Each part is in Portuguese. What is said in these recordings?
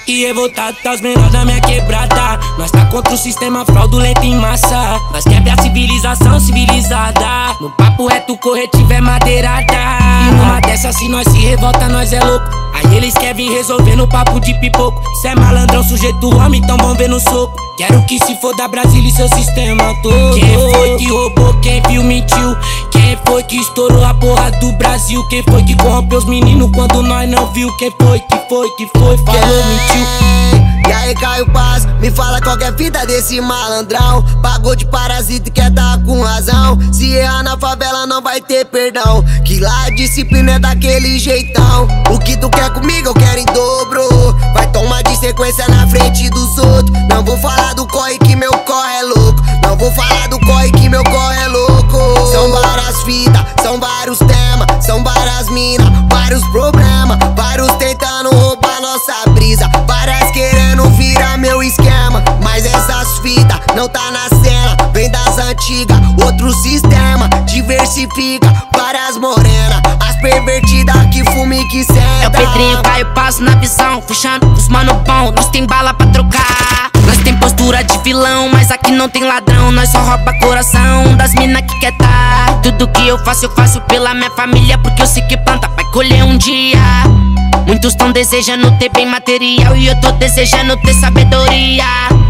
moleque revoltado, tá os menores da minha quebrada. Nós tá contra o sistema fraudulento em massa. Nós quebra a civilização civilizada. No papo reto, corretivo é madeirada. E numa dessa, se nós se revolta, nós é louco. Aí eles querem vir resolver no papo de pipoco. Cê é malandrão, sujeito homem, então vão ver no soco. Quero que se for da Brasília e seu sistema todo. Quem foi que roubou, quem viu, mentiu? Quem foi que estourou a porra do Brasil? Quem foi que corrompeu os meninos quando nós não viu? Quem foi, falou, mentiu? E aí, Caio Paz, me fala qual que é a vida desse malandrão. Pagou de parasita e quer tá com razão. Se errar na favela não vai ter perdão, que lá a disciplina é daquele jeitão. O que tu quer comigo eu quero em dobro. Vai tomar de sequência na frente dos outros. Não vou falar do corre que meu corre é louco. Não vou falar do corre que meu corre é louco. São várias fitas, são vários temas, são várias minas, vários problemas, vários tentando roubar nossa brisa, várias querendo virar meu esquema. Mas essas fitas não tá na cena, vem das antigas, outro sistema, diversifica, várias morenas, as pervertidas que fuma e que senta. É o Pedrinho, Caio Passo na visão, fechando os mano bom, nós tem bala pra trocar. Nós tem postura de vilão, mas aqui não tem ladrão. Nós só rouba coração das mina que quer tá. Tudo que eu faço pela minha família, porque eu sei que planta vai colher um dia. Muitos tão desejando ter bem material e eu tô desejando ter sabedoria.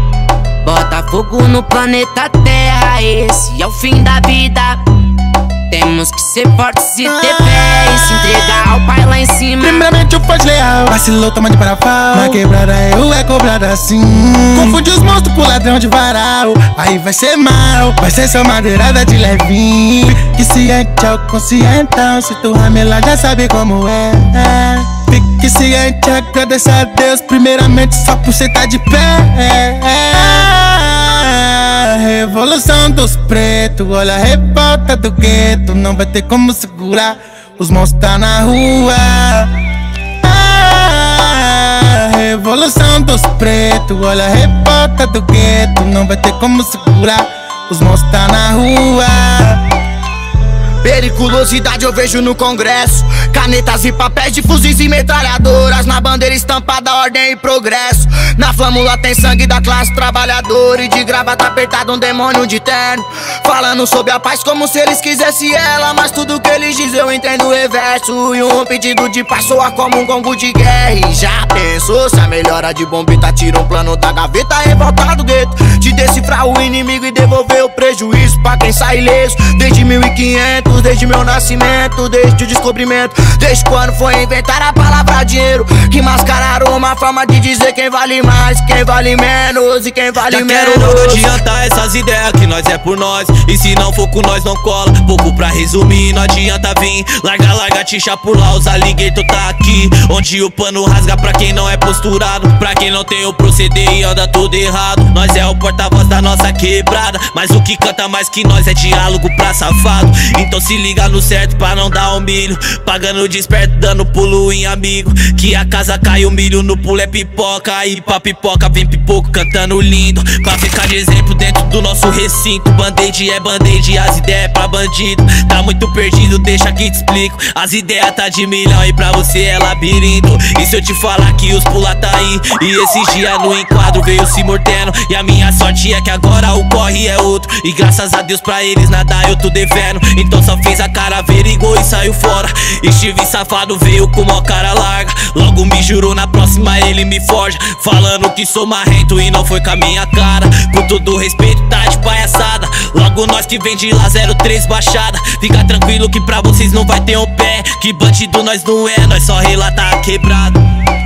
Bota fogo no planeta Terra, esse é o fim da vida. Temos que ser fortes e ter fé e se entregar ao pai lá em cima. Primeiramente eu fui leal, vacilou, toma de parafal. Na quebrada eu é cobrado assim. Confunde os monstros com ladrão de varal. Aí vai ser mal, vai ser só madeirada de levinho. Fique ciente ao conscientão, se tu ramelar já sabe como é. Fique ciente, agradeça a Deus primeiramente só por cê tá de pé. Revolução dos pretos, olha a revolta do gueto. Não vai ter como segurar, os monstros tá na rua. Revolução dos pretos, olha a revolta do gueto. Não vai ter como segurar, os monstros tá na rua. Periculosidade eu vejo no Congresso, canetas e papéis de fuzis e metralhadoras. Na bandeira estampada ordem e progresso. Na flâmula tem sangue da classe trabalhadora. E de gravata apertada um demônio de terno, falando sobre a paz como se eles quisessem ela. Mas tudo que eles dizem eu entendo o reverso. E um pedido de paz soa como um gongo de guerra. E já pensou se a melhora de bombita tira um plano da gaveta revoltada do gueto, de decifrar o inimigo e devolver o prejuízo pra quem sai ileso. Desde 1500, desde meu nascimento, desde o descobrimento, desde quando foi inventar a palavra dinheiro, que mascararam uma forma de dizer quem vale mais, quem vale menos e quem vale menos. Não adianta essas ideias que nós é por nós, e se não for com nós não cola. Pouco pra resumir, não adianta vir. Larga, tixa por lá, os alligator tá aqui, onde o pano rasga pra quem não é posturado, pra quem não tem o proceder e anda tudo errado. Nós é o porta-voz da nossa quebrada, mas o que canta mais que nós é diálogo pra safado. Então se liga no certo pra não dar um milho, pagando desperto, dando pulo em amigo. Que a casa cai o milho, no pulo é pipoca. Aí pra pipoca vem pipoco cantando lindo, pra ficar de exemplo dentro do nosso recinto. Band-aid é band-aid, as ideias é pra bandido. Tá muito perdido, deixa que te explico. As ideias tá de milhão e pra você é labirinto. E se eu te falar que os pula tá aí, e esses dias no enquadro veio se mordendo. E a minha sorte é que agora o corre é outro, e graças a Deus pra eles nada eu tô devendo. Então só fez a cara, averigou e saiu fora. Estive safado, veio com uma cara larga. Logo me jurou, na próxima ele me forja, falando que sou marrento e não foi com a minha cara. Com todo respeito, tá de palhaçada. Logo nós que vem de lá 03 baixada. Fica tranquilo que pra vocês não vai ter um pé, que bandido nós não é, nós só relata a quebrada.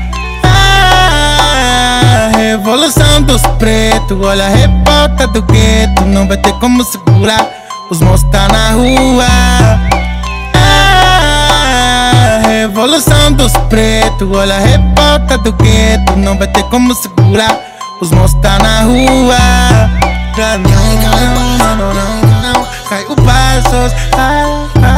Revolução dos pretos, olha a revolta do gueto. Não vai ter como segurar, os monstros tá na rua. Revolução dos pretos, olha a revolta do gueto. Não vai ter como segurar, os monstros tá na rua. Caio Passos,